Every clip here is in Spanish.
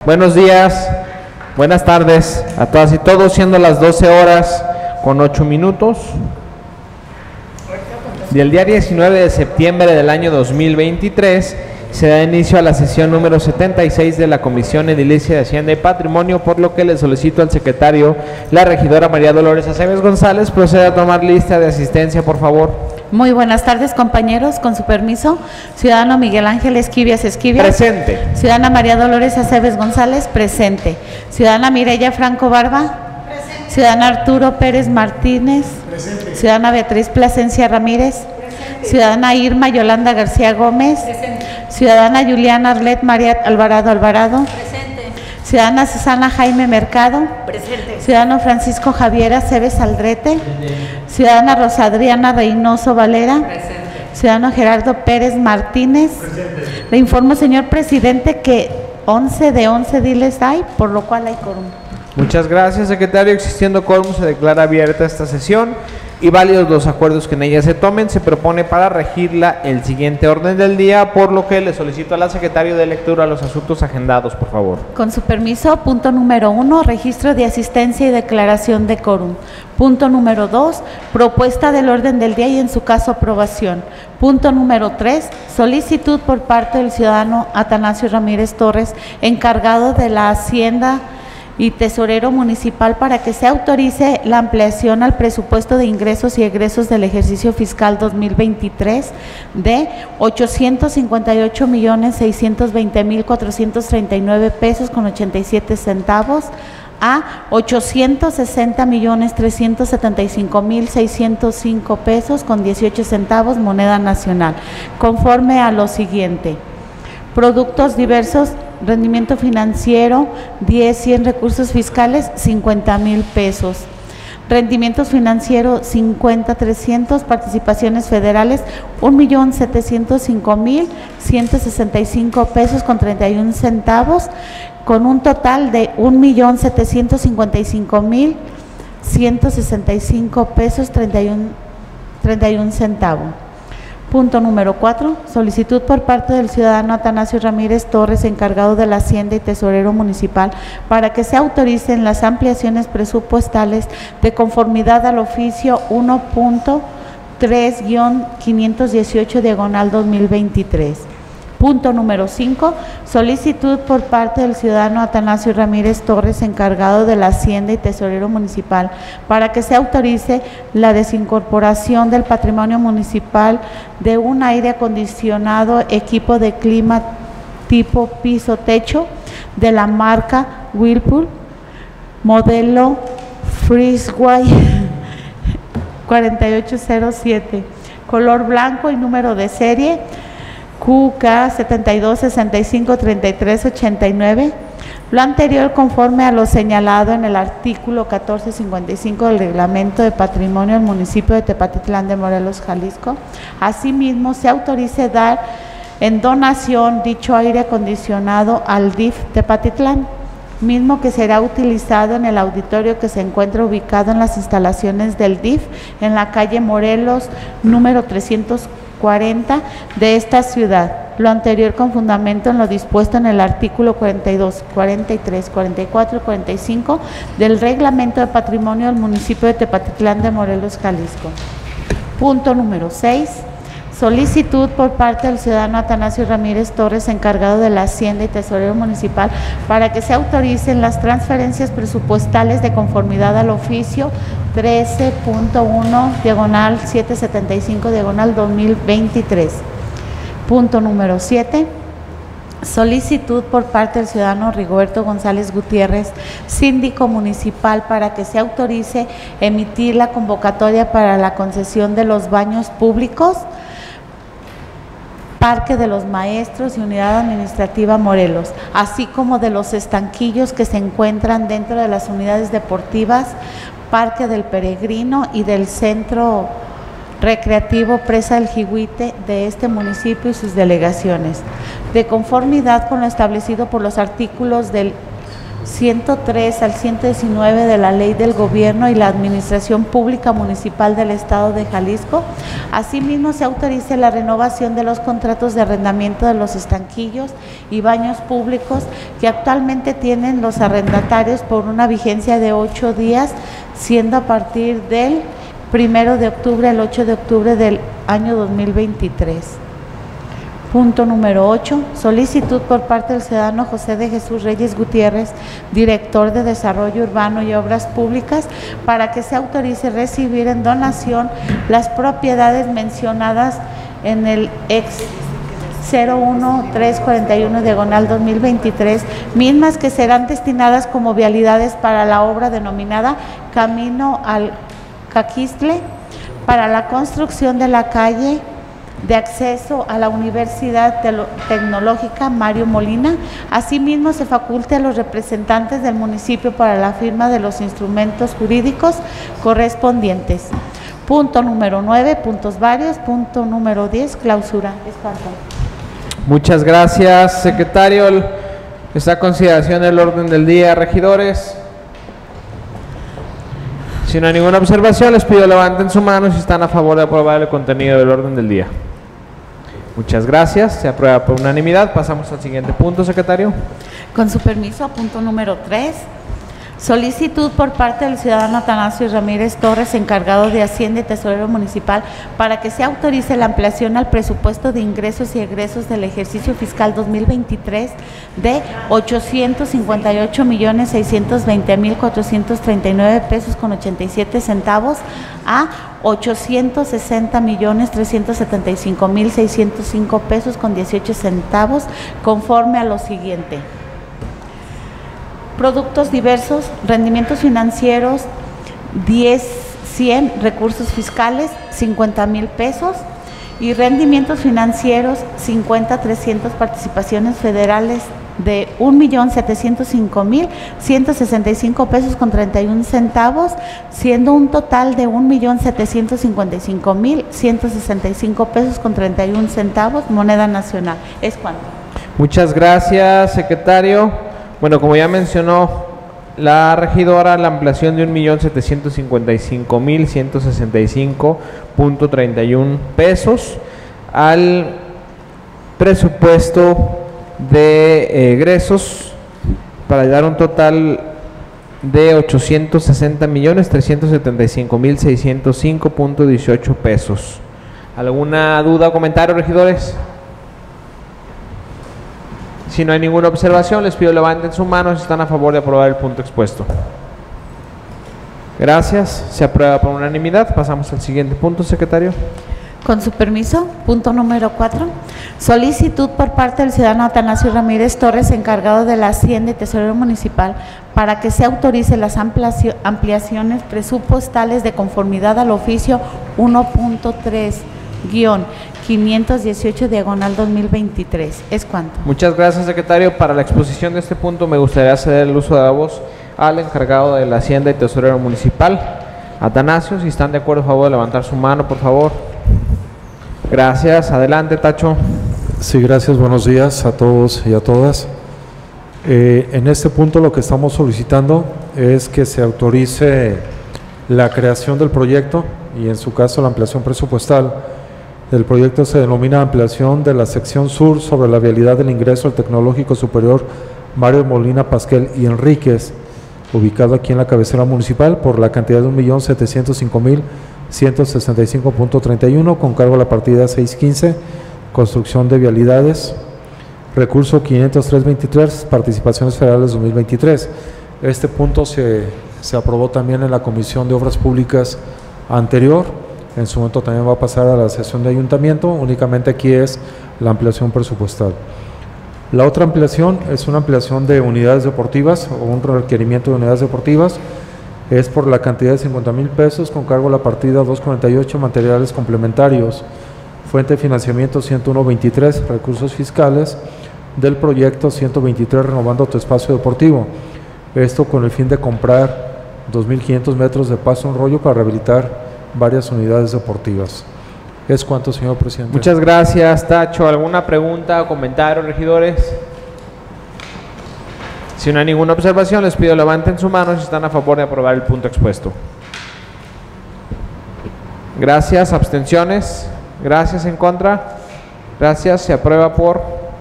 Buenos días, buenas tardes a todas y todos, siendo las 12 horas con 8 minutos del día 19 de septiembre del año 2023, se da inicio a la sesión número 76 de la Comisión Edilicia de Hacienda y Patrimonio, por lo que le solicito al secretario, la regidora María Dolores Aceves González, proceda a tomar lista de asistencia, por favor. Muy buenas tardes, compañeros. Con su permiso, ciudadano Miguel Ángel Esquivias Esquivias. Presente. Ciudadana María Dolores Aceves González. Presente. Ciudadana Mireya Franco Barba. Presente. Ciudadana Arturo Pérez Martínez. Presente. Ciudadana Beatriz Plasencia Ramírez. Presente. Ciudadana Irma Yolanda García Gómez. Presente. Ciudadana Juliana Arlet María Alvarado Alvarado. Presente. Ciudadana Susana Jaime Mercado. Presente. Ciudadano Francisco Javier Aceves Aldrete. Ciudadana Rosa Adriana Reynoso Valera. Presente. Ciudadano Gerardo Pérez Martínez. Presente. Le informo, señor presidente, que 11 de 11 diles hay, por lo cual hay quórum. Muchas gracias, secretario. Existiendo quórum, se declara abierta esta sesión y válidos los acuerdos que en ella se tomen. Se propone para regirla el siguiente orden del día, por lo que le solicito a la secretaria de lectura los asuntos agendados, por favor. Con su permiso, punto número 1, registro de asistencia y declaración de quórum. Punto número 2, propuesta del orden del día y en su caso aprobación. Punto número 3, solicitud por parte del ciudadano Atanasio Ramírez Torres, encargado de la Hacienda y tesorero municipal, para que se autorice la ampliación al presupuesto de ingresos y egresos del ejercicio fiscal 2023 de 858.620.439 pesos con 87 centavos a 860.375.605 pesos con 18 centavos moneda nacional, conforme a lo siguiente: productos diversos, rendimiento financiero 10-100, recursos fiscales 50,000 pesos, rendimientos financieros 50-300, participaciones federales 1.705.165 pesos con 31 centavos, con un total de 1.755.165 pesos 31 centavos. Punto número 4, solicitud por parte del ciudadano Atanasio Ramírez Torres, encargado de la Hacienda y tesorero municipal, para que se autoricen las ampliaciones presupuestales de conformidad al oficio 1.3-518/2023. Punto número 5, solicitud por parte del ciudadano Atanasio Ramírez Torres, encargado de la Hacienda y tesorero municipal, para que se autorice la desincorporación del patrimonio municipal de un aire acondicionado equipo de clima tipo piso techo de la marca Whirlpool, modelo Freezeway 4807, color blanco y número de serie QK 72653389, lo anterior conforme a lo señalado en el artículo 1455 del Reglamento de Patrimonio del municipio de Tepatitlán de Morelos, Jalisco. Asimismo, se autorice dar en donación dicho aire acondicionado al DIF Tepatitlán, mismo que será utilizado en el auditorio que se encuentra ubicado en las instalaciones del DIF en la calle Morelos número 340 de esta ciudad. Lo anterior con fundamento en lo dispuesto en el artículo 42, 43, 44 y 45 del Reglamento de Patrimonio del municipio de Tepatitlán de Morelos, Jalisco. Punto número 6, solicitud por parte del ciudadano Atanasio Ramírez Torres, encargado de la Hacienda y tesorero municipal, para que se autoricen las transferencias presupuestales de conformidad al oficio 13.1/775/2023. Punto número 7, solicitud por parte del ciudadano Rigoberto González Gutiérrez, síndico municipal, para que se autorice emitir la convocatoria para la concesión de los baños públicos Parque de los Maestros y Unidad Administrativa Morelos, así como de los estanquillos que se encuentran dentro de las unidades deportivas Parque del Peregrino y del Centro Recreativo Presa del Jihuite de este municipio y sus delegaciones, de conformidad con lo establecido por los artículos del 103 al 119 de la Ley del Gobierno y la Administración Pública Municipal del Estado de Jalisco. Asimismo, se autorice la renovación de los contratos de arrendamiento de los estanquillos y baños públicos que actualmente tienen los arrendatarios por una vigencia de 8 días, siendo a partir del 1 de octubre al 8 de octubre del año 2023. Punto número 8. Solicitud por parte del ciudadano José de Jesús Reyes Gutiérrez, director de Desarrollo Urbano y Obras Públicas, para que se autorice recibir en donación las propiedades mencionadas en el ex 01341/2023, mismas que serán destinadas como vialidades para la obra denominada Camino al Caquistle, para la construcción de la calle de acceso a la Universidad Tecnológica Mario Molina. Asimismo, se faculte a los representantes del municipio para la firma de los instrumentos jurídicos correspondientes. Punto número 9, puntos varios. Punto número 10, clausura. Es cuanto. Muchas gracias, secretario. Está a consideración el orden del día, regidores. Si no hay ninguna observación, les pido levanten su mano si están a favor de aprobar el contenido del orden del día. Muchas gracias, se aprueba por unanimidad. Pasamos al siguiente punto, secretario. Con su permiso, punto número 3. Solicitud por parte del ciudadano Atanasio Ramírez Torres, encargado de Hacienda y Tesorero Municipal, para que se autorice la ampliación al presupuesto de ingresos y egresos del ejercicio fiscal 2023 de 858.620.439 pesos con 87 centavos a 860.375.605 pesos con 18 centavos, conforme a lo siguiente. Productos diversos, rendimientos financieros 10,100, recursos fiscales 50,000 pesos, y rendimientos financieros 50,300, participaciones federales de 1.705.165 pesos con 31 centavos, siendo un total de 1.755.165 pesos con 31 centavos, moneda nacional. ¿Es cuánto? Muchas gracias, secretario. Bueno, como ya mencionó la regidora, la ampliación de 1.755.165.31 pesos al presupuesto de egresos para dar un total de 860.375.605.18 pesos. ¿Alguna duda o comentario, regidores? Si no hay ninguna observación, les pido levanten su mano si están a favor de aprobar el punto expuesto. Gracias, se aprueba por unanimidad. Pasamos al siguiente punto, secretario. Con su permiso, punto número 4. Solicitud por parte del ciudadano Atanasio Ramírez Torres, encargado de la Hacienda y Tesorero Municipal, para que se autorice las ampliaciones presupuestales de conformidad al oficio 1.3-518/2023. ¿Es cuánto? Muchas gracias, secretario. Para la exposición de este punto me gustaría ceder el uso de la voz al encargado de la Hacienda y Tesorero Municipal, Atanasio. Si están de acuerdo, a favor de levantar su mano, por favor. Gracias. Adelante, Tacho. Sí, gracias. Buenos días a todos y a todas. En este punto lo que estamos solicitando es que se autorice la creación del proyecto y en su caso la ampliación presupuestal. El proyecto se denomina ampliación de la sección sur sobre la vialidad del ingreso al Tecnológico Superior Mario Molina Pasquel y Enríquez, ubicado aquí en la cabecera municipal, por la cantidad de 1.705.165.31, con cargo a la partida 615, construcción de vialidades, recurso 503.23, participaciones federales 2023. Este punto se aprobó también en la Comisión de Obras Públicas anterior. En su momento también va a pasar a la sesión de ayuntamiento. Únicamente aquí es la ampliación presupuestal. La otra ampliación es una ampliación de unidades deportivas o un requerimiento de unidades deportivas. Es por la cantidad de 50,000 pesos con cargo a la partida 248, materiales complementarios. Fuente de financiamiento 101.23, recursos fiscales del proyecto 123, renovando tu espacio deportivo. Esto con el fin de comprar 2.500 metros de paso en rollo para rehabilitar varias unidades deportivas. ¿Es cuánto, señor presidente? Muchas gracias, Tacho. ¿Alguna pregunta o comentario, regidores? Si no hay ninguna observación, les pido levanten su mano si están a favor de aprobar el punto expuesto. Gracias. Abstenciones. Gracias. En contra. Gracias. Se aprueba por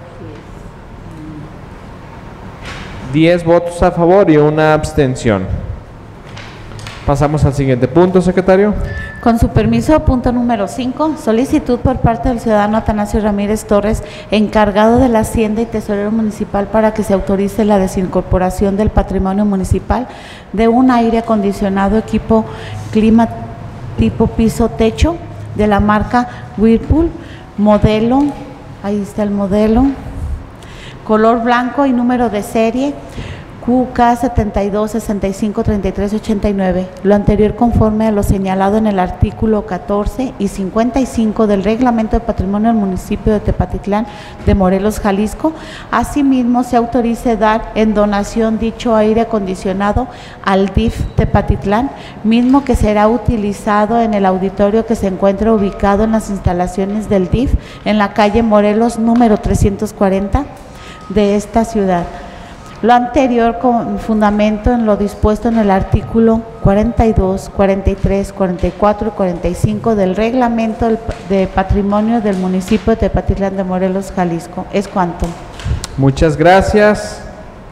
10 votos a favor y una abstención. Pasamos al siguiente punto, secretario. Con su permiso, punto número 5, solicitud por parte del ciudadano Atanasio Ramírez Torres, encargado de la Hacienda y tesorero municipal, para que se autorice la desincorporación del patrimonio municipal de un aire acondicionado equipo clima tipo piso techo de la marca Whirlpool, modelo, ahí está el modelo, color blanco y número de serie QK 72 65 33 89, lo anterior conforme a lo señalado en el artículo 14 y 55 del Reglamento de Patrimonio del Municipio de Tepatitlán de Morelos, Jalisco. Asimismo, se autorice dar en donación dicho aire acondicionado al DIF Tepatitlán, mismo que será utilizado en el auditorio que se encuentra ubicado en las instalaciones del DIF en la calle Morelos número 340 de esta ciudad. Lo anterior con fundamento en lo dispuesto en el artículo 42, 43, 44 y 45 del Reglamento de Patrimonio del Municipio de Tepatitlán de Morelos, Jalisco. Es cuanto. Muchas gracias,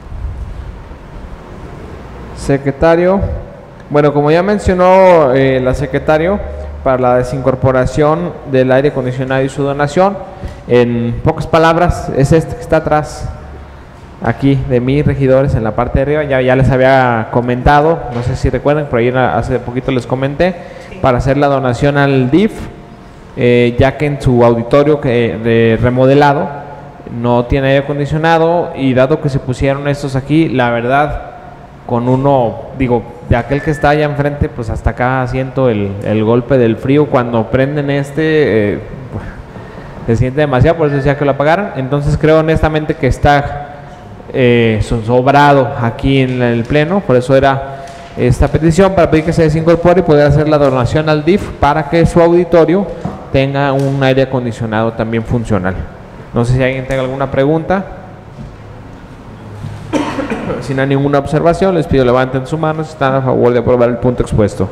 secretario. Bueno, como ya mencionó la secretario, para la desincorporación del aire acondicionado y su donación, en pocas palabras, es este que está atrás aquí de mis regidores en la parte de arriba. Ya les había comentado, no sé si recuerdan, por ahí hace poquito les comenté, para hacer la donación al DIF, ya que en su auditorio de remodelado no tiene aire acondicionado, y dado que se pusieron estos aquí, la verdad, con uno, digo, de aquel que está allá enfrente, pues hasta acá siento el golpe del frío cuando prenden se siente demasiado, por eso decía que lo apagaran. Entonces creo honestamente que está sobrado aquí en el pleno, por eso era esta petición, para pedir que se desincorpore y poder hacer la donación al DIF para que su auditorio tenga un aire acondicionado también funcional. No sé si alguien tenga alguna pregunta. Si no hay ninguna observación, les pido levanten su mano si están a favor de aprobar el punto expuesto.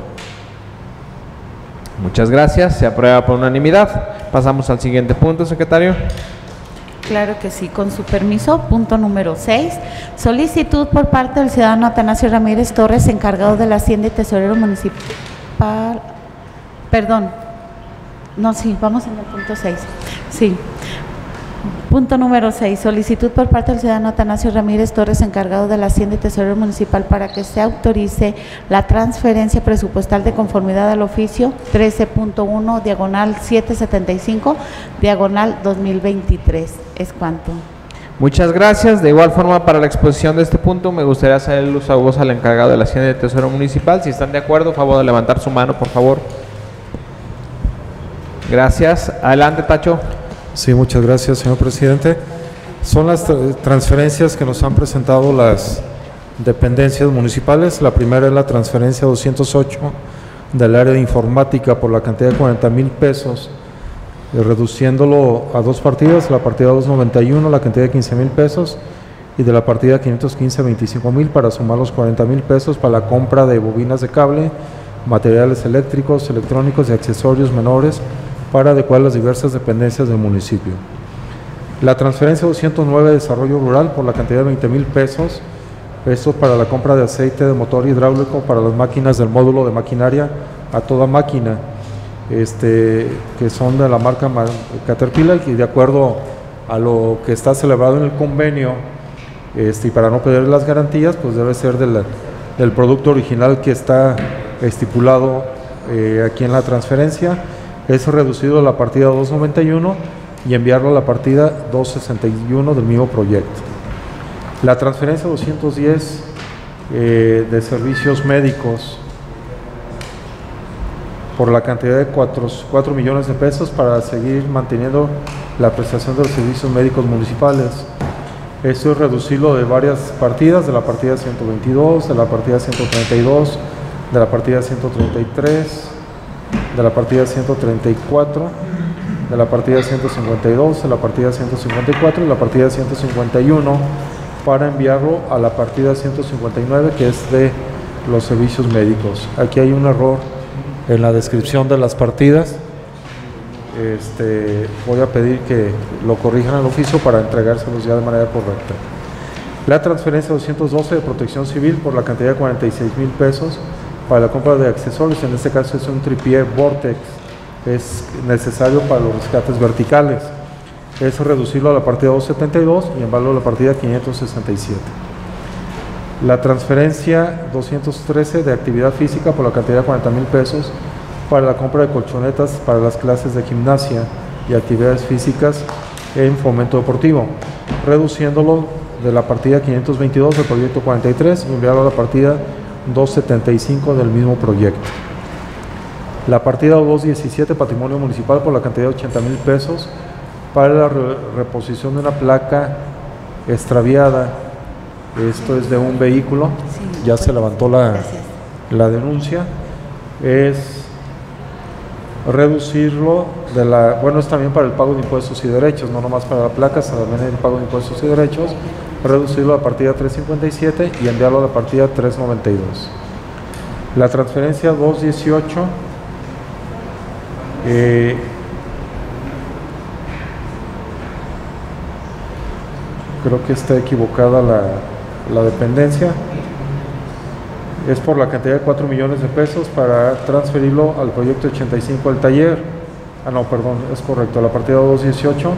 Muchas gracias, se aprueba por unanimidad. Pasamos al siguiente punto, secretario. Claro que sí, con su permiso, punto número 6, solicitud por parte del ciudadano Atanasio Ramírez Torres, encargado de la Hacienda y tesorero municipal, vamos en el punto 6, sí. Punto número 6, solicitud por parte del ciudadano Atanasio Ramírez Torres, encargado de la Hacienda y tesorero municipal, para que se autorice la transferencia presupuestal de conformidad al oficio 13.1, diagonal 775, diagonal 2023. Es cuanto. Muchas gracias. De igual forma, para la exposición de este punto, me gustaría hacer el uso a voz al encargado de la Hacienda y tesorero municipal. Si están de acuerdo, favor de levantar su mano, por favor. Gracias. Adelante, Tacho. Sí, muchas gracias, señor presidente. Son las transferencias que nos han presentado las dependencias municipales. La primera es la transferencia 208 del área de informática por la cantidad de 40,000 pesos, reduciéndolo a dos partidas, la partida 291, la cantidad de 15,000 pesos, y de la partida 515, 25,000, para sumar los 40,000 pesos para la compra de bobinas de cable, materiales eléctricos, electrónicos y accesorios menores para adecuar las diversas dependencias del municipio. La transferencia 209 de desarrollo rural por la cantidad de 20,000 pesos, esto para la compra de aceite de motor hidráulico para las máquinas del módulo de maquinaria a toda máquina, que son de la marca Caterpillar, y de acuerdo a lo que está celebrado en el convenio, y para no perder las garantías, pues debe ser del producto original que está estipulado aquí en la transferencia. Es reducido a la partida 291 y enviarlo a la partida 261 del mismo proyecto. La transferencia 210 de servicios médicos por la cantidad de 4 millones de pesos para seguir manteniendo la prestación de los servicios médicos municipales. Esto es reducirlo de varias partidas, de la partida 122, de la partida 132, de la partida 133, de la partida 134, de la partida 152, de la partida 154 y la partida 151, para enviarlo a la partida 159, que es de los servicios médicos. Aquí hay un error en la descripción de las partidas. Voy a pedir que lo corrijan al oficio para entregárselos ya de manera correcta. La transferencia 212 de Protección Civil por la cantidad de 46,000 pesos para la compra de accesorios. En este caso es un tripié Vortex, es necesario para los rescates verticales. Es reducirlo a la partida 272 y enviarlo a la partida 567. La transferencia 213 de actividad física por la cantidad de 40,000 pesos para la compra de colchonetas para las clases de gimnasia y actividades físicas en fomento deportivo, reduciéndolo de la partida 522 del proyecto 43 y enviarlo a la partida 275 del mismo proyecto. La partida 217 Patrimonio Municipal por la cantidad de 80,000 pesos para la reposición de una placa extraviada. Esto es de un vehículo, Sí, ya se levantó la denuncia. Es reducirlo de es también para el pago de impuestos y derechos, no nomás para la placa, sino también el pago de impuestos y derechos, reducirlo a la partida 357 y enviarlo a la partida 392. La transferencia 218 creo que está equivocada la dependencia. Es por la cantidad de 4 millones de pesos para transferirlo al proyecto 85 del taller. No, perdón, es correcto. La partida 218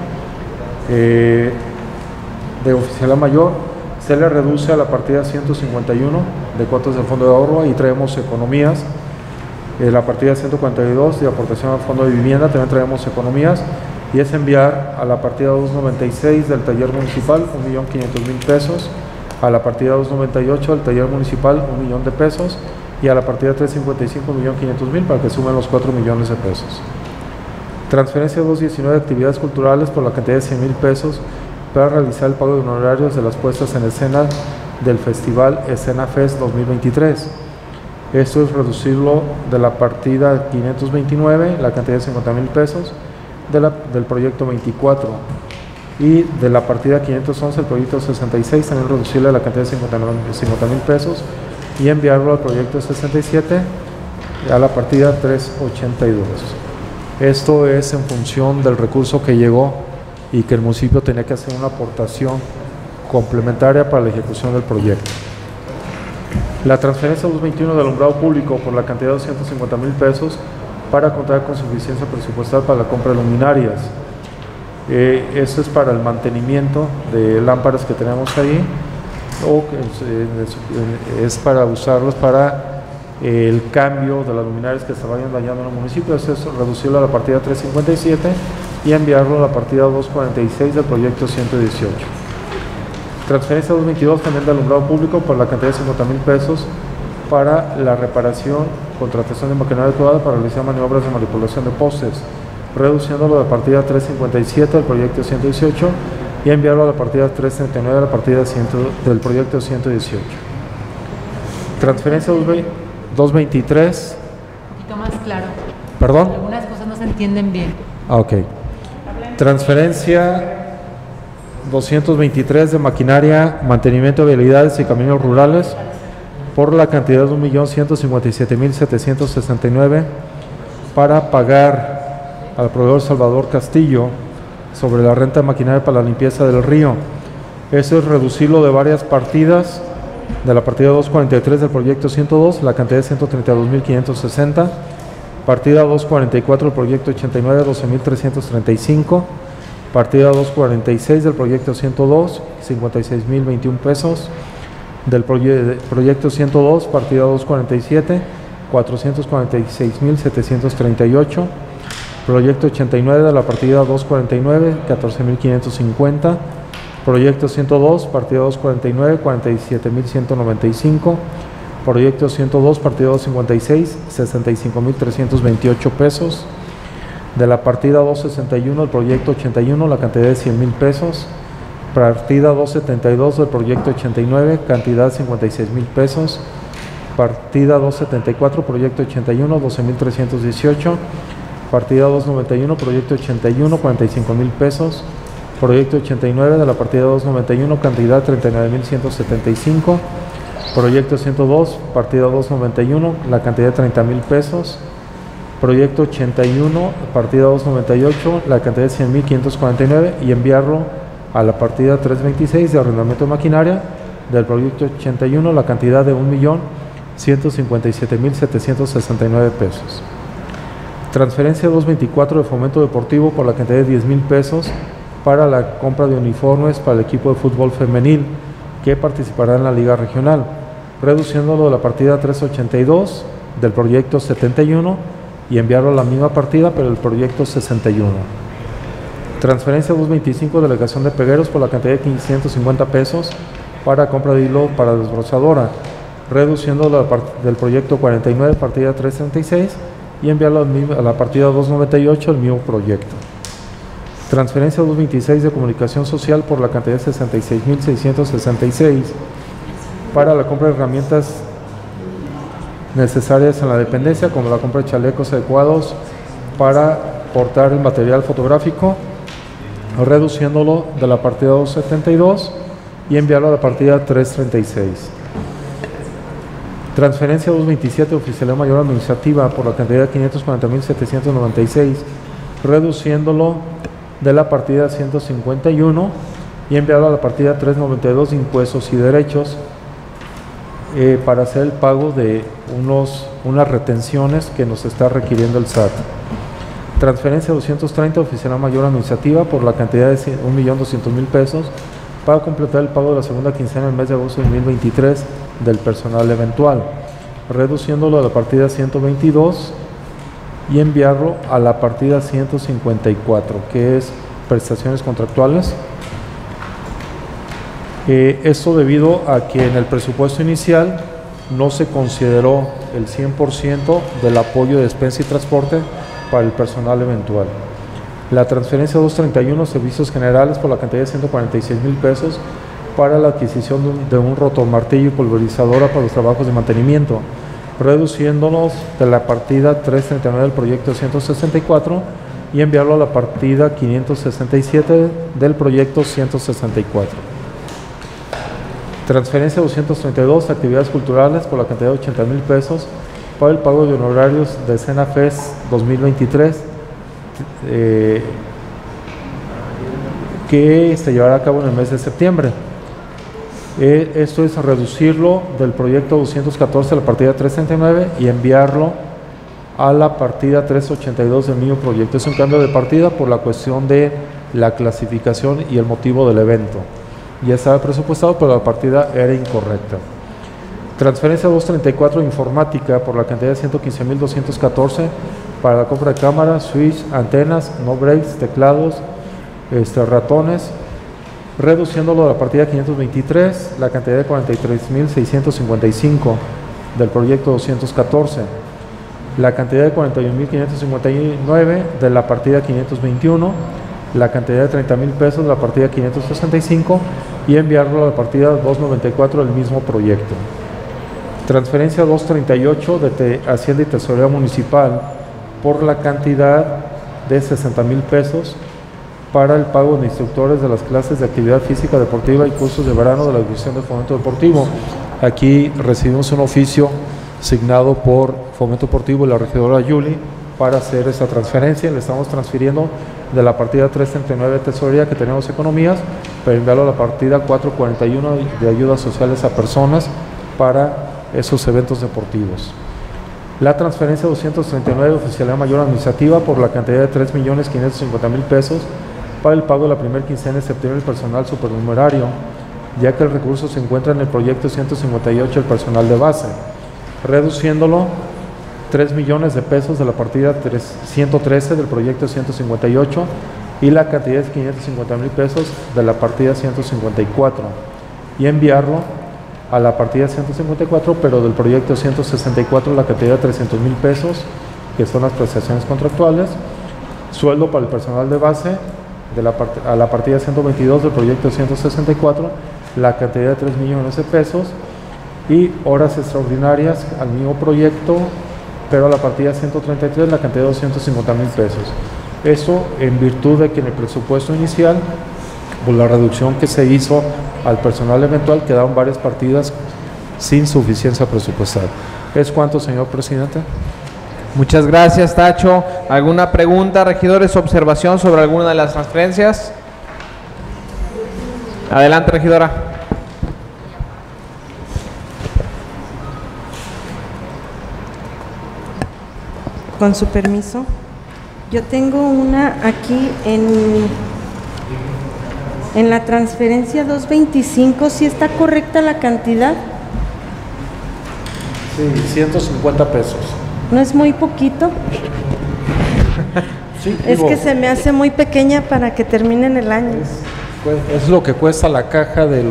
de oficialía mayor se le reduce a la partida 151 de cuotas del fondo de ahorro y traemos economías. La partida 142 de aportación al fondo de vivienda también traemos economías y es enviar a la partida 296 del taller municipal 1.500.000 pesos, a la partida 298 del taller municipal 1 millón de pesos y a la partida 355 1.500.000 para que sumen los 4 millones de pesos. Transferencia 219 de actividades culturales por la cantidad de 100,000 pesos para realizar el pago de honorarios de las puestas en escena del Festival Escena Fest 2023. Esto es reducirlo de la partida 529, la cantidad de 50,000 pesos, del proyecto 24. Y de la partida 511, el proyecto 66, también reducirle la cantidad de 50,000 pesos y enviarlo al proyecto 67 a la partida 382. Esto es en función del recurso que llegó y que el municipio tenía que hacer una aportación complementaria para la ejecución del proyecto. La transferencia 221 de alumbrado público por la cantidad de 250,000 pesos para contar con suficiencia presupuestal para la compra de luminarias. Esto es para el mantenimiento de lámparas que tenemos ahí o es para usarlos para el cambio de las luminarias que se vayan dañando en el municipio. Esto es reducirlo a la partida 357 y enviarlo a la partida 246 del proyecto 118. Transferencia 222 también de alumbrado público por la cantidad de 50,000 pesos para la reparación, contratación de maquinaria adecuada para realizar maniobras de manipulación de postes, reduciéndolo de la partida 357 del proyecto 118 y enviarlo a la partida 339 de la partida del proyecto 118. Transferencia 223. Un poquito más claro. ¿Perdón? Algunas cosas no se entienden bien. Ok. Transferencia 223 de maquinaria, mantenimiento de vialidades y caminos rurales por la cantidad de 1.157.769 para pagar al proveedor Salvador Castillo sobre la renta de maquinaria para la limpieza del río. Eso es reducirlo de varias partidas, de la partida 243 del proyecto 102, la cantidad de 132.560, partida 244 del proyecto 89, 12.335, partida 246 del proyecto 102, 56.021 pesos, del proyecto 102, partida 247, 446.738, proyecto 89 de la partida 249, 14.550, proyecto 102, partida 249, 47.195, proyecto 102, partida 256, 65.328 pesos, de la partida 261 del proyecto 81, la cantidad de 100,000 pesos, partida 272 del proyecto 89, cantidad 56,000 pesos, partida 274, proyecto 81, 12.318, partida 291, proyecto 81, 45,000 pesos, Proyecto 89 de la partida 291, cantidad 39.175. Proyecto 102, partida 291, la cantidad de 30,000 pesos. Proyecto 81, partida 298, la cantidad de 100.549 y enviarlo a la partida 326 de arrendamiento de maquinaria del proyecto 81, la cantidad de 1.157.769 pesos. Transferencia 224 de fomento deportivo por la cantidad de 10,000 pesos para la compra de uniformes para el equipo de fútbol femenil que participará en la Liga Regional, reduciéndolo de la partida 382 del proyecto 71 y enviarlo a la misma partida pero el proyecto 61. Transferencia 225 delegación de Pegueros por la cantidad de 550 pesos para compra de hilo para desbrozadora, reduciéndolo del proyecto 49 partida 336 y enviarlo a la partida 298 el mismo proyecto. Transferencia 226 de comunicación social por la cantidad de 66.666 para la compra de herramientas necesarias en la dependencia, como la compra de chalecos adecuados para portar el material fotográfico, reduciéndolo de la partida 272 y enviarlo a la partida 336. Transferencia 227 Oficialía Mayor Administrativa por la cantidad de 540.796, reduciéndolo de la partida 151 y enviarlo a la partida 392 de Impuestos y Derechos para hacer el pago de unas retenciones que nos está requiriendo el SAT. Transferencia 230 Oficina Mayor Administrativa por la cantidad de 1.200.000 pesos para completar el pago de la segunda quincena del mes de agosto de 2023 del personal eventual, reduciéndolo a la partida 122 y enviarlo a la partida 154, que es prestaciones contractuales. Esto debido a que en el presupuesto inicial no se consideró el 100% del apoyo de despensa y transporte para el personal eventual. La transferencia 231 servicios generales por la cantidad de 146,000 pesos para la adquisición de un rotomartillo y pulverizadora para los trabajos de mantenimiento, reduciéndonos de la partida 339 del proyecto 164 y enviarlo a la partida 567 del proyecto 164. Transferencia 232, actividades culturales por la cantidad de 80,000 pesos para el pago de honorarios de Cena Fest 2023 que se llevará a cabo en el mes de septiembre. Esto es reducirlo del proyecto 214 a la partida 339 y enviarlo a la partida 382 del mismo proyecto. Es un cambio de partida por la cuestión de la clasificación y el motivo del evento. Ya estaba presupuestado, pero la partida era incorrecta. Transferencia 234 informática por la cantidad de 115,214 para la compra de cámaras, switch, antenas, no breaks, teclados, ratones, reduciéndolo de la partida 523, la cantidad de 43,655 del proyecto 214, la cantidad de 41,559 de la partida 521, la cantidad de 30,000 pesos de la partida 565 y enviarlo a la partida 294 del mismo proyecto. Transferencia 238 de Hacienda y Tesorería Municipal por la cantidad de 60,000 pesos para el pago de instructores de las clases de actividad física deportiva y cursos de verano de la División de Fomento Deportivo. Aquí recibimos un oficio signado por Fomento Deportivo y la regidora Yuli para hacer esta transferencia. Le estamos transfiriendo de la partida 339 de Tesorería, que tenemos economías, para enviarlo a la partida 441 de ayudas sociales a personas para esos eventos deportivos. La transferencia 239 de Oficialía Mayor Administrativa por la cantidad de 3,550,000 pesos para el pago de la primera quincena de septiembre del personal supernumerario, ya que el recurso se encuentra en el proyecto 158 del personal de base, reduciéndolo 3 millones de pesos de la partida 113 del proyecto 158 y la cantidad de 550,000 pesos de la partida 154 y enviarlo a la partida 154, pero del proyecto 164 la cantidad de 300,000 pesos, que son las prestaciones contractuales, sueldo para el personal de base a la partida 122 del proyecto 164, la cantidad de 3 millones de pesos y horas extraordinarias al mismo proyecto, pero a la partida 133 la cantidad de 250,000 pesos. Eso en virtud de que en el presupuesto inicial Por la reducción que se hizo al personal eventual, quedaron varias partidas sin suficiencia presupuestal. ¿Es cuánto, señor presidente? Muchas gracias, Tacho. ¿Alguna pregunta, regidores, observación sobre alguna de las transferencias? Adelante, regidora. Con su permiso, yo tengo una aquí en la transferencia 225, ¿sí está correcta la cantidad? Sí, 150 pesos. ¿No es muy poquito? Sí, Es digo, que se me hace muy pequeña para que terminen el año. es lo que cuesta la caja de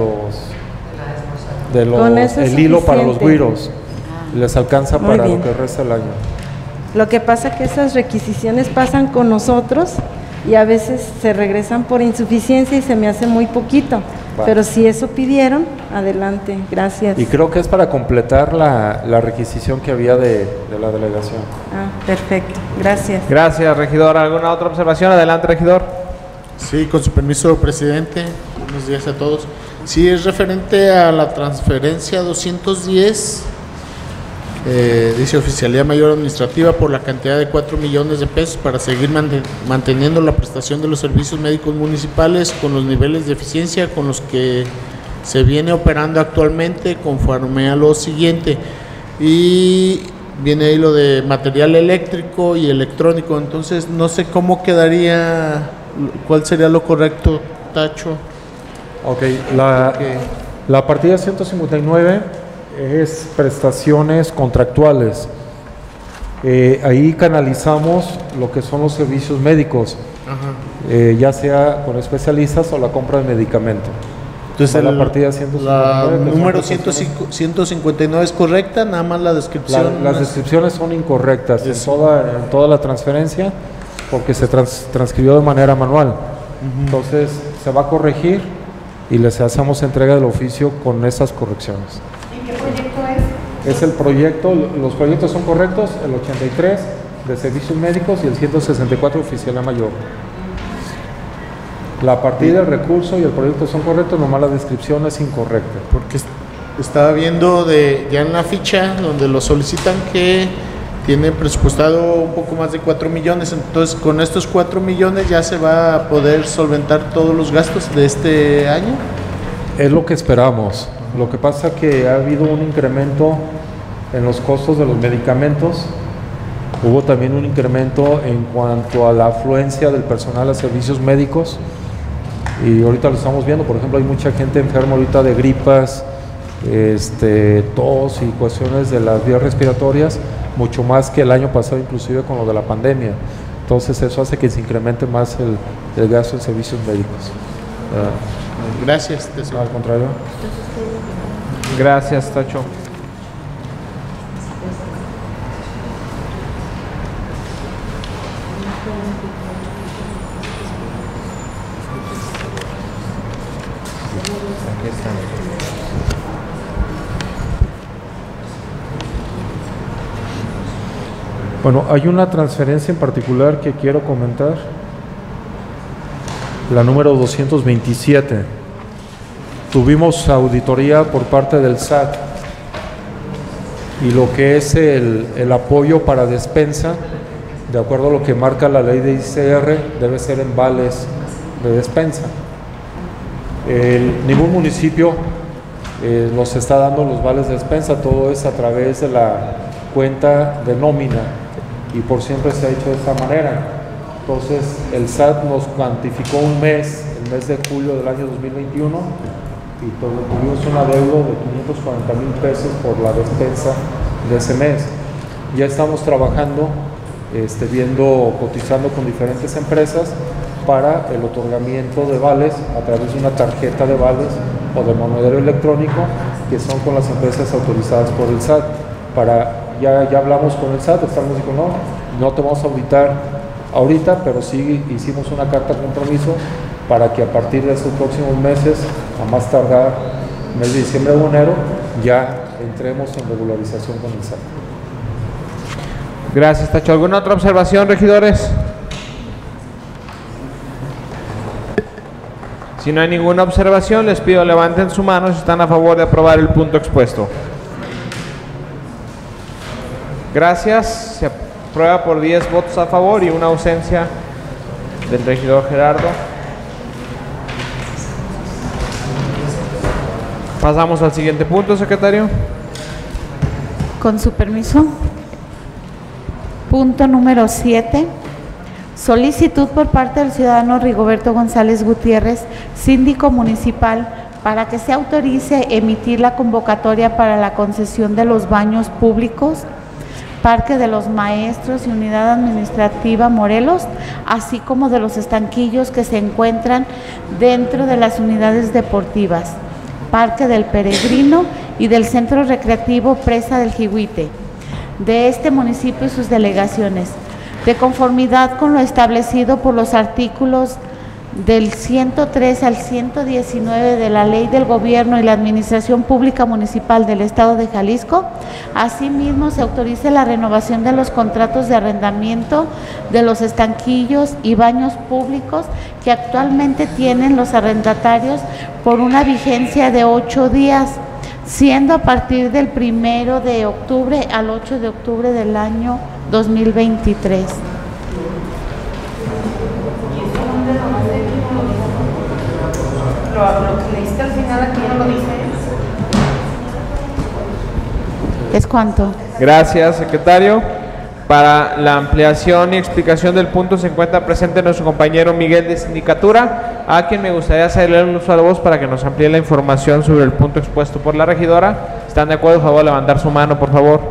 Con eso es el hilo para los suficiente. güiros. Les alcanza Muy para bien. lo que resta el año. Lo que pasa es que esas requisiciones pasan con nosotros y a veces se regresan por insuficiencia y se me hace muy poquito. Va. Pero si eso pidieron, adelante, gracias. Y creo que es para completar la requisición que había de la delegación. Ah, perfecto, gracias. Gracias, regidora. ¿Alguna otra observación? Adelante, regidor. Sí, con su permiso, presidente. Buenos días a todos. Sí, es referente a la transferencia 210. Dice Oficialía Mayor Administrativa por la cantidad de 4 millones de pesos para seguir manteniendo la prestación de los servicios médicos municipales con los niveles de eficiencia con los que se viene operando actualmente, conforme a lo siguiente. Y viene ahí lo de material eléctrico y electrónico. Entonces, no sé cómo quedaría, cuál sería lo correcto, Tacho. Ok, Porque- la partida 159 es prestaciones contractuales. Ahí canalizamos lo que son los servicios médicos, Ajá. ya sea con especialistas o la compra de medicamento. Entonces, la partida 159, la que son número prestaciones. 159 es correcta, nada más la descripción. Las descripciones son incorrectas en toda la transferencia porque se transcribió de manera manual. Entonces se va a corregir y les hacemos entrega del oficio con esas correcciones. ¿En qué proyecto es? Es el proyecto, los proyectos son correctos, el 83 de servicios médicos y el 164 oficialía mayor. La partida, el recurso y el proyecto son correctos, nomás la descripción es incorrecta. Porque estaba viendo ya en la ficha donde lo solicitan que tiene presupuestado un poco más de 4 millones, entonces con estos 4 millones ya se va a poder solventar todos los gastos de este año. Es lo que esperamos. Lo que pasa que ha habido un incremento en los costos de los medicamentos. Hubo también un incremento en cuanto a la afluencia del personal a servicios médicos. Y ahorita lo estamos viendo, por ejemplo, hay mucha gente enferma ahorita de gripas, tos y cuestiones de las vías respiratorias, mucho más que el año pasado, inclusive con lo de la pandemia. Entonces eso hace que se incremente más el gasto en servicios médicos. Gracias, tesoro. Al contrario. Gracias, Tacho. Aquí están. Bueno, hay una transferencia en particular que quiero comentar, la número 227. Tuvimos auditoría por parte del SAT y lo que es el apoyo para despensa, de acuerdo a lo que marca la ley de ICR, debe ser en vales de despensa. Ningún municipio nos está dando los vales de despensa, todo es a través de la cuenta de nómina y por siempre se ha hecho de esta manera. Entonces el SAT nos cuantificó un mes, el mes de julio del año 2021, y tuvimos un adeudo de 540,000 pesos por la despensa de ese mes. Ya estamos trabajando, cotizando con diferentes empresas para el otorgamiento de vales a través de una tarjeta de vales o de monedero electrónico, que son con las empresas autorizadas por el SAT. Ya hablamos con el SAT, estamos diciendo no te vamos a auditar ahorita, pero sí hicimos una carta de compromiso para que a partir de estos próximos meses, a más tardar mes de diciembre o enero, ya entremos en regularización con el SAT. Gracias, Tacho. ¿Alguna otra observación, regidores? Si no hay ninguna observación, les pido levanten su mano si están a favor de aprobar el punto expuesto. Gracias. Se aprueba por 10 votos a favor y una ausencia del regidor Gerardo. Pasamos al siguiente punto, secretario. Con su permiso. Punto número 7. Solicitud por parte del ciudadano Rigoberto González Gutiérrez, síndico municipal, para que se autorice emitir la convocatoria para la concesión de los baños públicos, Parque de los Maestros y Unidad Administrativa Morelos, así como de los estanquillos que se encuentran dentro de las unidades deportivas, Parque del Peregrino y del Centro Recreativo Presa del Jihuite, de este municipio y sus delegaciones, de conformidad con lo establecido por los artículos del 103 al 119 de la Ley del Gobierno y la Administración Pública Municipal del Estado de Jalisco. Asimismo, se autorice la renovación de los contratos de arrendamiento de los estanquillos y baños públicos que actualmente tienen los arrendatarios por una vigencia de 8 días, siendo a partir del 1 de octubre al 8 de octubre del año 2023. Lo que leíste al final aquí no lo dices. ¿Es cuánto? Gracias, secretario. Para la ampliación y explicación del punto se encuentra presente nuestro compañero Miguel de Sindicatura, a quien me gustaría hacerle el uso de la voz para que nos amplíe la información sobre el punto expuesto por la regidora. ¿Están de acuerdo? Por favor, levantar su mano, por favor.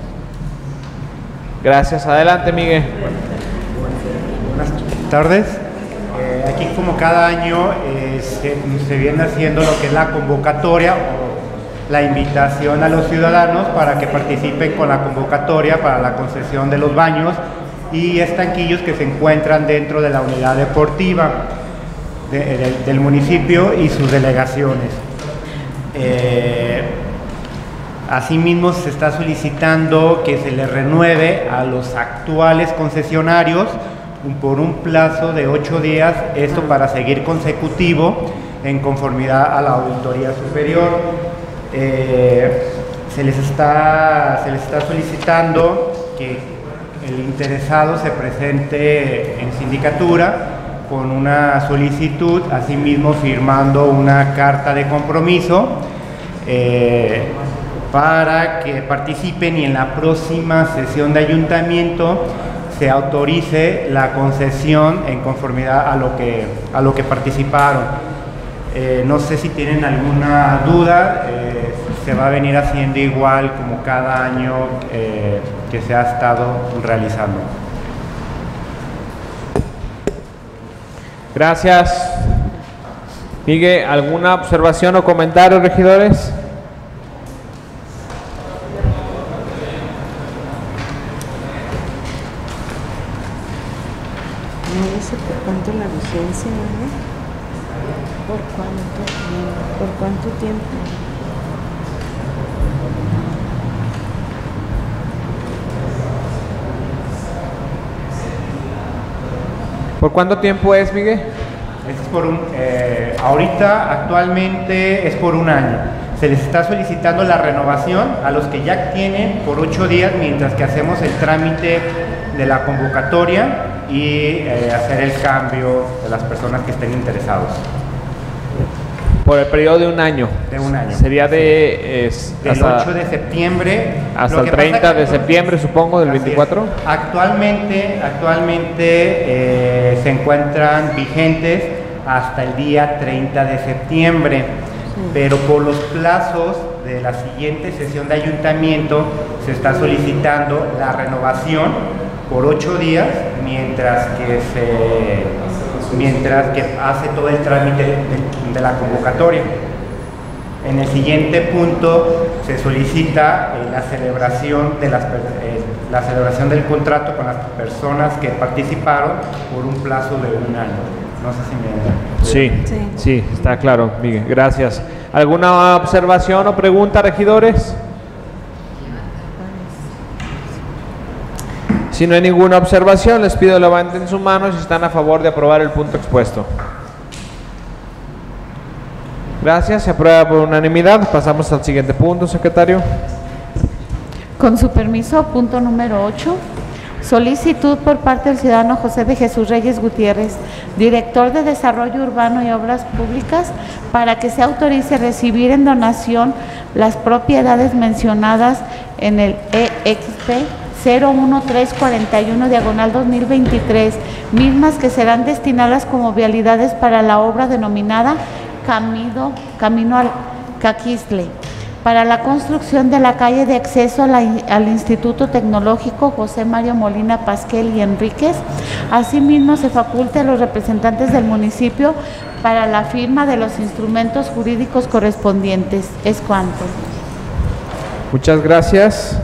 Gracias. Adelante, Miguel. Buenas tardes. Aquí, como cada año, se viene haciendo lo que es la convocatoria o la invitación a los ciudadanos para que participen con la convocatoria para la concesión de los baños y estanquillos que se encuentran dentro de la unidad deportiva del municipio y sus delegaciones. Asimismo, se está solicitando que se le renueve a los actuales concesionarios por un plazo de 8 días, esto para seguir consecutivo en conformidad a la Auditoría Superior. Se les está solicitando que el interesado se presente en sindicatura con una solicitud, asimismo firmando una carta de compromiso para que participen y en la próxima sesión de ayuntamiento se autorice la concesión en conformidad a lo que participaron. No sé si tienen alguna duda, se va a venir haciendo igual como cada año que se ha estado realizando. Gracias. Miguel, ¿alguna observación o comentario, regidores? No dice por cuánto la vigencia, ¿no? ¿Por cuánto tiempo? ¿Por cuánto tiempo? ¿Por cuánto tiempo es, Miguel? Es por ahorita actualmente es por un año. Se les está solicitando la renovación a los que ya tienen por 8 días mientras que hacemos el trámite de la convocatoria y hacer el cambio de las personas que estén interesados. Por el periodo de un año. De un año. Sería del 8 de septiembre hasta el 30 de septiembre, supongo, del 24. Actualmente se encuentran vigentes hasta el día 30 de septiembre, pero por los plazos de la siguiente sesión de ayuntamiento se está solicitando la renovación por 8 días mientras que hace todo el trámite de la convocatoria. En el siguiente punto se solicita la celebración del contrato con las personas que participaron por un plazo de un año. No sé si me... Sí, está claro, Miguel. Gracias. ¿Alguna observación o pregunta, regidores? Si no hay ninguna observación, les pido levanten su mano si están a favor de aprobar el punto expuesto. Gracias, se aprueba por unanimidad. Pasamos al siguiente punto, secretario. Con su permiso, punto número 8. Solicitud por parte del ciudadano José de Jesús Reyes Gutiérrez, director de Desarrollo Urbano y Obras Públicas, para que se autorice recibir en donación las propiedades mencionadas en el EXP 01341/2023, mismas que serán destinadas como vialidades para la obra denominada Camino al Caquistle, para la construcción de la calle de acceso al Instituto Tecnológico José Mario Molina Pasquel y Enríquez. Asimismo, se faculte a los representantes del municipio para la firma de los instrumentos jurídicos correspondientes. Es cuanto. Muchas gracias.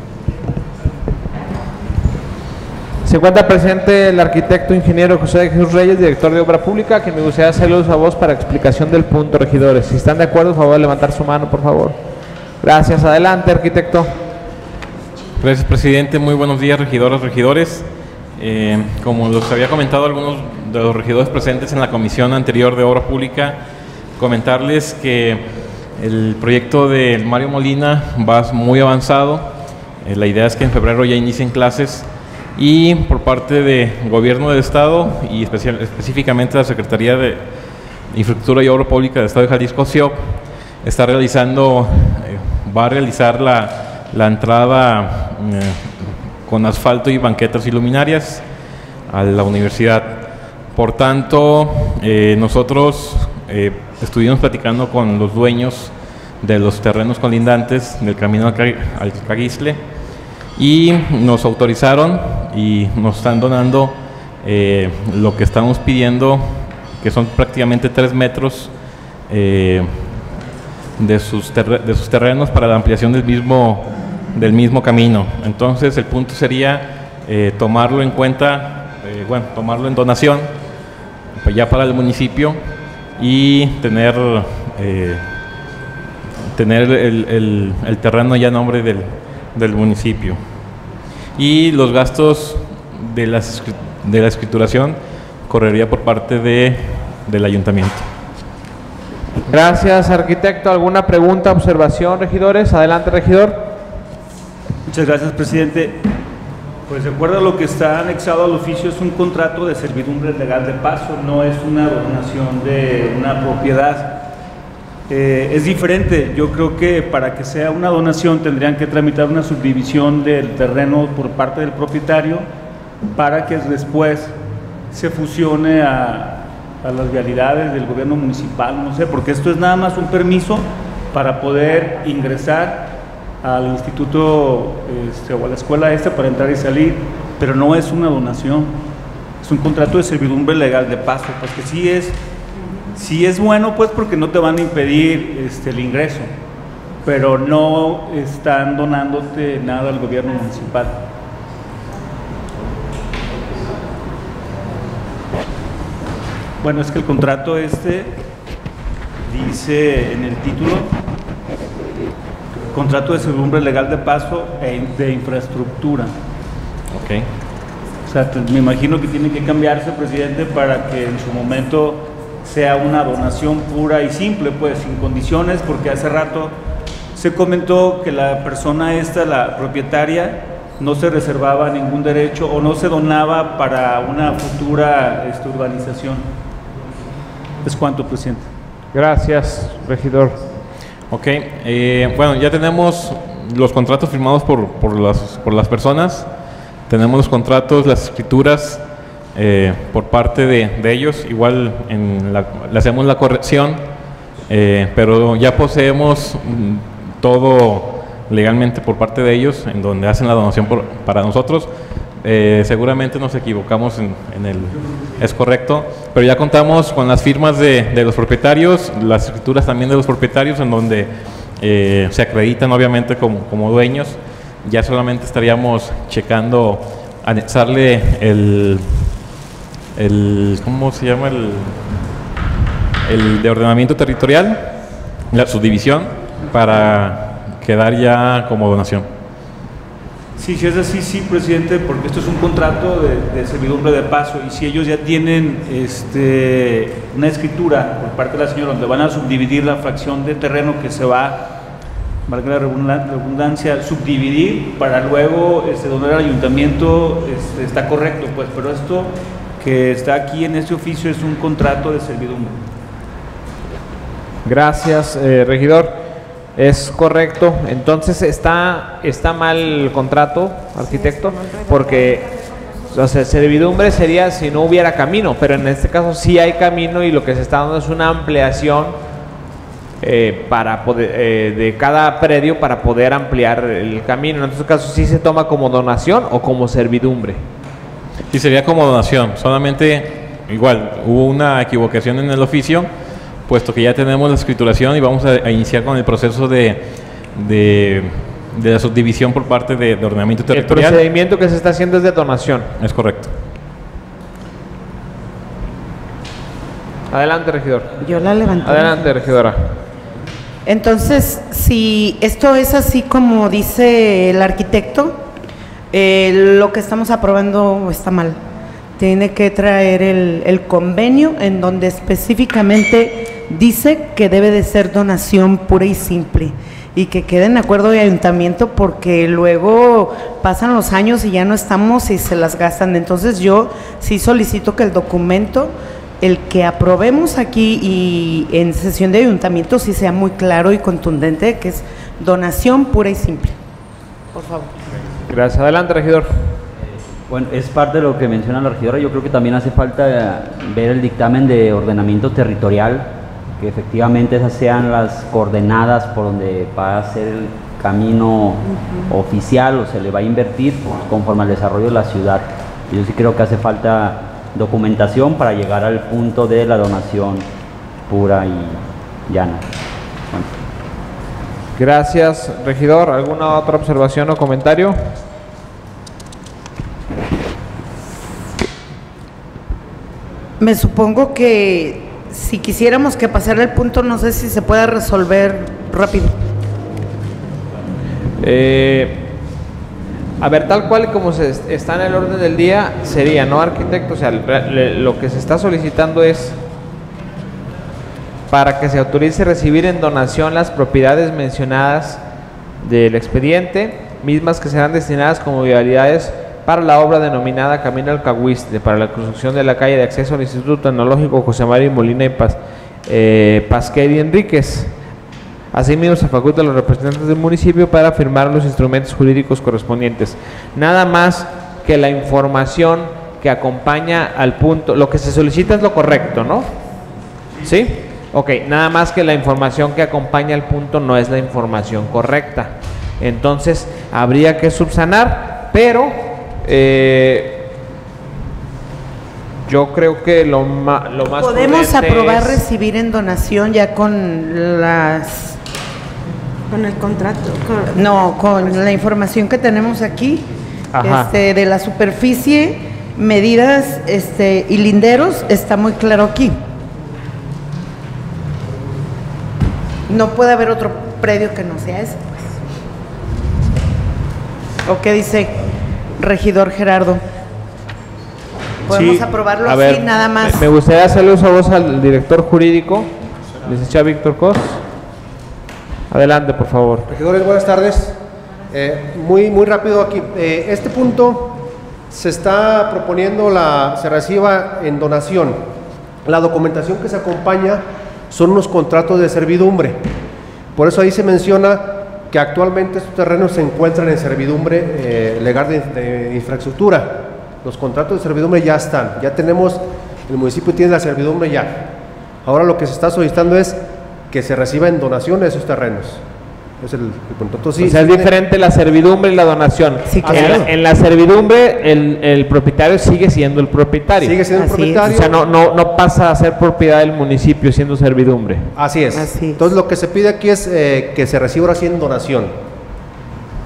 Se encuentra presente el arquitecto ingeniero José de Jesús Reyes, director de Obra Pública, que me gustaría hacerle uso a voz para explicación del punto, regidores. Si están de acuerdo, por favor, de levantar su mano, por favor. Gracias. Adelante, arquitecto. Gracias, presidente. Muy buenos días, regidoras, regidores. Como los había comentado algunos de los regidores presentes en la comisión anterior de Obra Pública, comentarles que el proyecto de Mario Molina va muy avanzado. La idea es que en febrero ya inicien clases, y por parte del Gobierno del Estado y específicamente la Secretaría de Infraestructura y Obra Pública del Estado de Jalisco, SIOP, va a realizar la entrada con asfalto y banquetas y luminarias a la universidad. Por tanto, nosotros estuvimos platicando con los dueños de los terrenos colindantes del camino al Caquistle, y nos autorizaron y nos están donando lo que estamos pidiendo, que son prácticamente 3 metros de sus terrenos para la ampliación del mismo camino. Entonces el punto sería tomarlo en cuenta, tomarlo en donación ya para el municipio, y tener el terreno ya a nombre del municipio, y los gastos de la escrituración correría por parte del ayuntamiento. Gracias, arquitecto. ¿Alguna pregunta, observación, regidores? Adelante, regidor. Muchas gracias, presidente. Pues de acuerdo a lo que está anexado al oficio, es un contrato de servidumbre legal de paso, no es una donación de una propiedad. Es diferente. Yo creo que para que sea una donación tendrían que tramitar una subdivisión del terreno por parte del propietario, para que después se fusione a las vialidades del gobierno municipal, no sé, porque esto es nada más un permiso para poder ingresar al instituto o a la escuela para entrar y salir, pero no es una donación, es un contrato de servidumbre legal de paso, pues que sí es bueno, pues, porque no te van a impedir el ingreso, pero no están donándote nada al gobierno municipal. Bueno, es que el contrato dice en el título: contrato de servidumbre legal de paso de infraestructura. Ok. O sea, me imagino que tiene que cambiarse, presidente, para que en su momento sea una donación pura y simple, pues sin condiciones, porque hace rato se comentó que la persona la propietaria, no se reservaba ningún derecho o no se donaba para una futura urbanización. ¿Es cuánto, presidente? Gracias, regidor. Ok, bueno, ya tenemos los contratos firmados por las personas, tenemos los contratos, las escrituras por parte de ellos, igual le hacemos la corrección, pero ya poseemos todo legalmente por parte de ellos, en donde hacen la donación para nosotros. Seguramente nos equivocamos es correcto, pero ya contamos con las firmas de los propietarios, las escrituras también de los propietarios, en donde se acreditan obviamente como dueños. Ya solamente estaríamos checando, anexarle ¿cómo se llama? El de ordenamiento territorial, la subdivisión, para quedar ya como donación. Sí, si es así, sí, presidente, porque esto es un contrato de servidumbre de paso y si ellos ya tienen una escritura por parte de la señora donde van a subdividir la fracción de terreno que se va, valga la redundancia, subdividir para luego donar al ayuntamiento, está correcto, pues, pero esto que está aquí en este oficio es un contrato de servidumbre. Gracias, regidor. Es correcto. Entonces está mal el contrato, arquitecto, porque servidumbre sería si no hubiera camino, pero en este caso sí hay camino y lo que se está dando es una ampliación para poder, de cada predio para poder ampliar el camino. En este caso sí se toma como donación o como servidumbre. Sí, sería como donación. Solamente, igual, hubo una equivocación en el oficio, puesto que ya tenemos la escrituración y vamos a iniciar con el proceso de la subdivisión por parte de ordenamiento territorial. El procedimiento que se está haciendo es de donación. Es correcto. Adelante, regidor. Yo la levanté. Adelante, regidora. Entonces, si esto es así como dice el arquitecto, lo que estamos aprobando está mal. Tiene que traer el convenio en donde específicamente dice que debe de ser donación pura y simple y que quede en acuerdo de ayuntamiento, porque luego pasan los años y ya no estamos y se las gastan. Entonces yo sí solicito que el documento, el que aprobemos aquí y en sesión de ayuntamiento, sí sea muy claro y contundente, que es donación pura y simple. Por favor. Gracias. Adelante, regidor. Bueno, es parte de lo que menciona la regidora. Yo creo que también hace falta ver el dictamen de ordenamiento territorial, que efectivamente esas sean las coordenadas por donde va a ser el camino oficial o se le va a invertir conforme al desarrollo de la ciudad. Yo sí creo que hace falta documentación para llegar al punto de la donación pura y llana. Bueno. Gracias, regidor. ¿Alguna otra observación o comentario? Me supongo que si quisiéramos que pasara el punto, no sé si se pueda resolver rápido. A ver, tal cual como está en el orden del día, sería, ¿no, arquitecto? O sea, lo que se está solicitando es para que se autorice recibir en donación las propiedades mencionadas del expediente, mismas que serán destinadas como vialidades para la obra denominada Camino al Cahuiste, para la construcción de la calle de acceso al Instituto Tecnológico José María Molina y Pasquel y Enríquez. Asimismo, se faculta a los representantes del municipio para firmar los instrumentos jurídicos correspondientes. Nada más que la información que acompaña al punto, lo que se solicita es lo correcto, ¿no? ¿Sí? Ok, nada más que la información que acompaña al punto no es la información correcta. Entonces, habría que subsanar, pero yo creo que lo más podemos aprobar recibir en donación ya con las con el contrato con la información que tenemos aquí de la superficie, medidas y linderos, está muy claro aquí. No puede haber otro predio que no sea ese, pues. ¿O qué dice regidor Gerardo? Podemos sí, aprobarlo así, así, nada más. Me gustaría hacerle uso a voz al director jurídico, licenciado Víctor Cos. Adelante, por favor. Regidores, buenas tardes. Muy rápido aquí. Este punto se está proponiendo se reciba en donación. La documentación que se acompaña son unos contratos de servidumbre. Por eso ahí se menciona que actualmente estos terrenos se encuentran en servidumbre legal de infraestructura. Los contratos de servidumbre ya están, ya tenemos, el municipio tiene la servidumbre ya. Ahora lo que se está solicitando es que se reciba en donación esos terrenos. Es el punto. Entonces, o sea, es diferente la servidumbre y la donación. Sí, claro. En la servidumbre el propietario sigue siendo el propietario. Sigue siendo el propietario. O sea, no pasa a ser propiedad del municipio siendo servidumbre. Así es. Entonces lo que se pide aquí es que se reciba así en donación.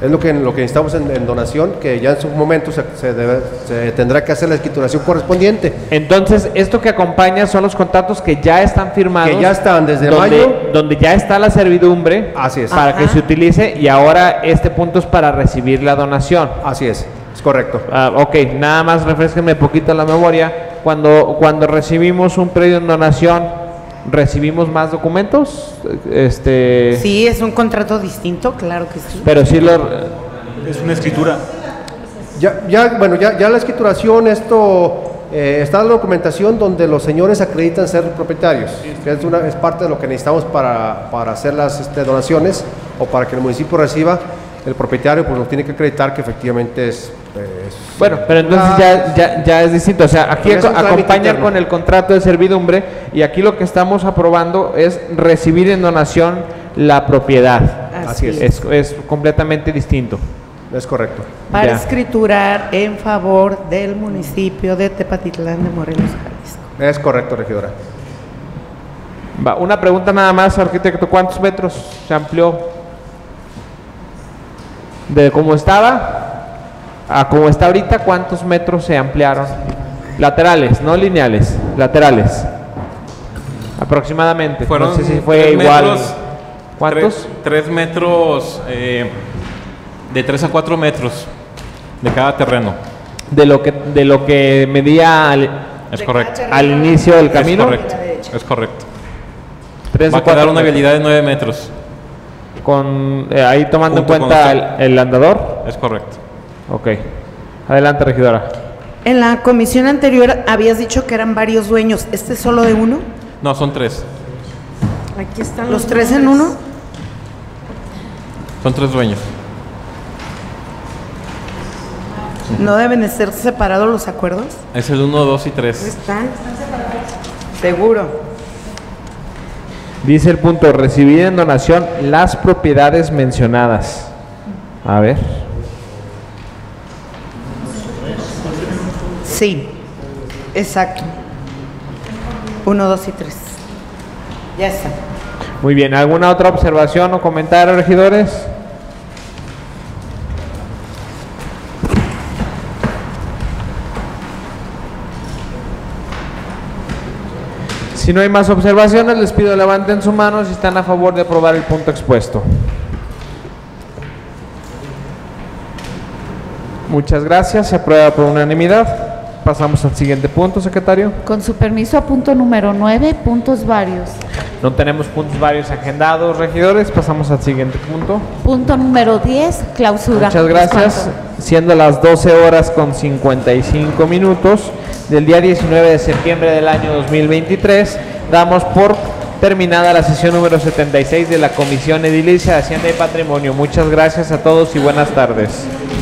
Es lo que necesitamos en donación, que ya en su momento se tendrá que hacer la escrituración correspondiente. Entonces, esto que acompaña son los contratos que ya están firmados. Que ya están desde mayo. Donde ya está la servidumbre. Así es. Para que se utilice, y ahora este punto es para recibir la donación. Así es correcto. Ok, nada más refresquenme poquito la memoria. Cuando recibimos un predio en donación, ¿recibimos más documentos? Sí, es un contrato distinto, claro que sí. Pero sí es una escritura. Ya la escrituración, está la documentación donde los señores acreditan ser propietarios, que es parte de lo que necesitamos para hacer las donaciones, o para que el municipio reciba. El propietario pues nos tiene que acreditar que efectivamente es bueno, pero entonces ya es distinto. O sea, aquí acompaña con el contrato de servidumbre, y aquí lo que estamos aprobando es recibir en donación la propiedad. Así es. Es completamente distinto. Es correcto. Para escriturar en favor del municipio de Tepatitlán de Morelos, Jalisco. Es correcto, regidora. Una pregunta nada más, arquitecto. ¿Cuántos metros se amplió de cómo estaba a cómo está ahorita? ¿Cuántos metros se ampliaron? Laterales, no lineales, laterales. Aproximadamente. Fueron no sé si fue igual. Metros, ¿Cuántos? 3 metros, de 3 a 4 metros de cada terreno. De lo que medía es correcto. al inicio del camino. Es correcto. Va a quedar una vialidad de 9 metros. Ahí tomando en cuenta el andador. Es correcto. Ok. Adelante, regidora. En la comisión anterior habías dicho que eran varios dueños. ¿Este es solo de uno? No, son 3. Aquí están los 3 en uno. Son 3 dueños. ¿No deben de ser separados los acuerdos? Es el 1, 2 y 3. ¿Están separados? Seguro. Dice el punto: recibir en donación las propiedades mencionadas. A ver. Sí, exacto. 1, 2 y 3. Ya está. Muy bien. ¿Alguna otra observación o comentario, regidores? Si no hay más observaciones, les pido levanten su mano si están a favor de aprobar el punto expuesto. Muchas gracias. Se aprueba por unanimidad. Pasamos al siguiente punto, secretario. Con su permiso, a punto número 9, puntos varios. No tenemos puntos varios agendados, regidores. Pasamos al siguiente punto. Punto número 10, clausura. Muchas gracias. Siendo las 12 horas con 55 minutos del día 19 de septiembre del año 2023, damos por terminada la sesión número 76 de la Comisión Edilicia de Hacienda y Patrimonio. Muchas gracias a todos y buenas tardes.